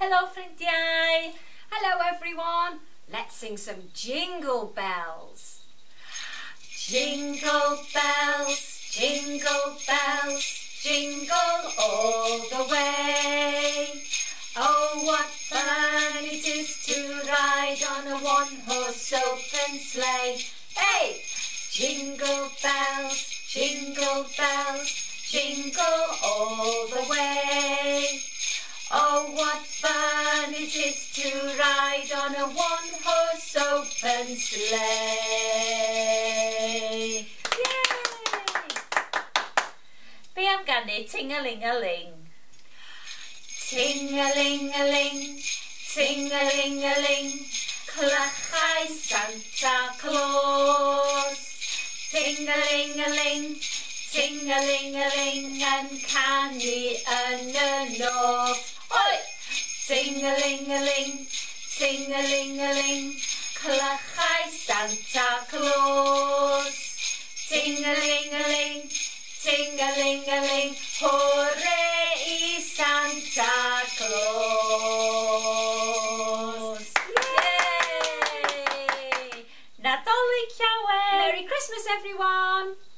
Helo ffrindiau! Hello everyone! Let's sing some Jingle Bells. Jingle bells, jingle bells, jingle all the way. Oh, what fun it is to ride on a one-horse open sleigh. Hey! Jingle bells, jingle bells, jingle all the way. Oh, what fun it is to ride on a one-horse open sleigh. Yay! Be am ganu ting-a-ling-a-ling. Ting-a-ling-a-ling, ting-a-ling-a-ling, clychau Santa Claus. Ting-a-ling-a-ling, ting-a-ling-a-ling, yn canu yn y nos. Oi! Ting-a-ling-a-ling, ting-a-ling-a-ling, clychau Santa Claus. Ting-a-ling-a-ling, ting-a-ling-a-ling, hooray I Santa Claus. Yay! Nadolig llawen! Merry Christmas everyone!